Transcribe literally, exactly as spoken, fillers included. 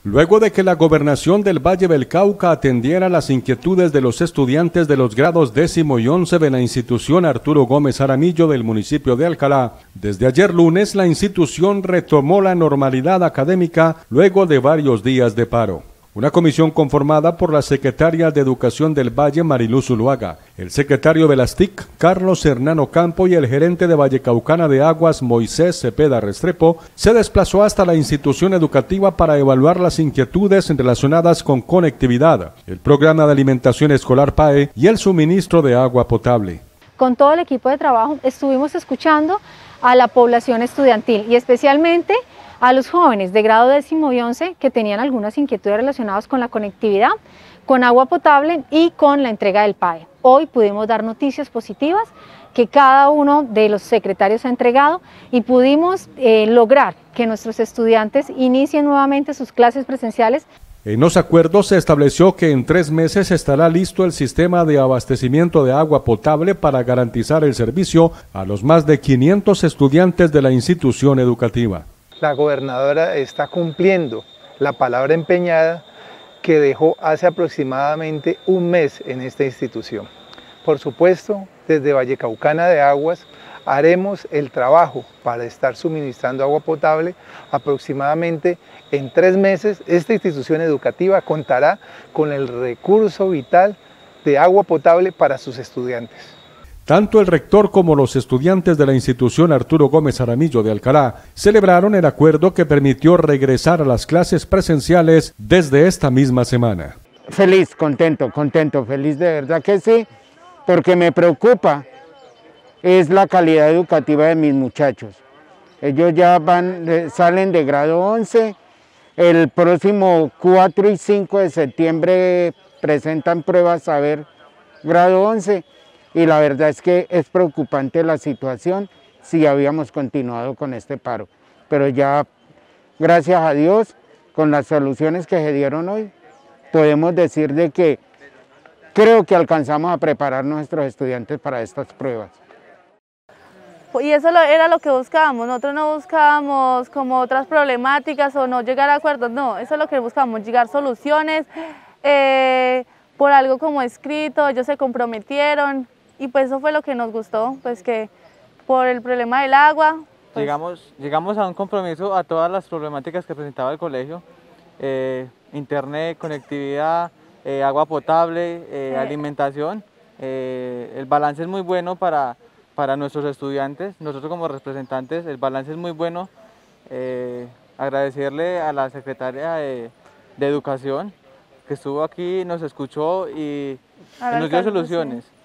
Luego de que la Gobernación del Valle del Cauca atendiera las inquietudes de los estudiantes de los grados décimo y once de la institución Arturo Gómez Jaramillo del municipio de Alcalá, desde ayer lunes la institución retomó la normalidad académica luego de varios días de paro. Una comisión conformada por la secretaria de Educación del Valle, Mariluz Zuluaga, el secretario de las T I C, Carlos Hernán Campo, y el gerente de Vallecaucana de Aguas, Moisés Cepeda Restrepo, se desplazó hasta la institución educativa para evaluar las inquietudes relacionadas con conectividad, el programa de alimentación escolar P A E y el suministro de agua potable. Con todo el equipo de trabajo estuvimos escuchando a la población estudiantil y especialmente a los jóvenes de grado décimo y once que tenían algunas inquietudes relacionadas con la conectividad, con agua potable y con la entrega del P A E. Hoy pudimos dar noticias positivas que cada uno de los secretarios ha entregado y pudimos eh, lograr que nuestros estudiantes inicien nuevamente sus clases presenciales. En los acuerdos se estableció que en tres meses estará listo el sistema de abastecimiento de agua potable para garantizar el servicio a los más de quinientos estudiantes de la institución educativa. La gobernadora está cumpliendo la palabra empeñada que dejó hace aproximadamente un mes en esta institución. Por supuesto, desde Vallecaucana de Aguas haremos el trabajo para estar suministrando agua potable. Aproximadamente en tres meses esta institución educativa contará con el recurso vital de agua potable para sus estudiantes. Tanto el rector como los estudiantes de la institución Arturo Gómez Jaramillo de Alcalá celebraron el acuerdo que permitió regresar a las clases presenciales desde esta misma semana. Feliz, contento, contento, feliz de verdad que sí, porque me preocupa es la calidad educativa de mis muchachos. Ellos ya van, salen de grado once, el próximo cuatro y cinco de septiembre presentan pruebas a ver grado once. Y la verdad es que es preocupante la situación si habíamos continuado con este paro. Pero ya, gracias a Dios, con las soluciones que se dieron hoy, podemos decir de que creo que alcanzamos a preparar a nuestros estudiantes para estas pruebas. Y eso era lo que buscábamos, nosotros no buscábamos como otras problemáticas o no llegar a acuerdos, no, eso es lo que buscábamos, llegar soluciones, eh, por algo como escrito, ellos se comprometieron. Y pues eso fue lo que nos gustó, pues que por el problema del agua... Pues... Llegamos, llegamos a un compromiso a todas las problemáticas que presentaba el colegio, eh, internet, conectividad, eh, agua potable, eh, sí. alimentación. Eh, el balance es muy bueno para, para nuestros estudiantes, nosotros como representantes, el balance es muy bueno. Eh, agradecerle a la secretaria de, de Educación que estuvo aquí, nos escuchó y, y nos dio soluciones. Sí.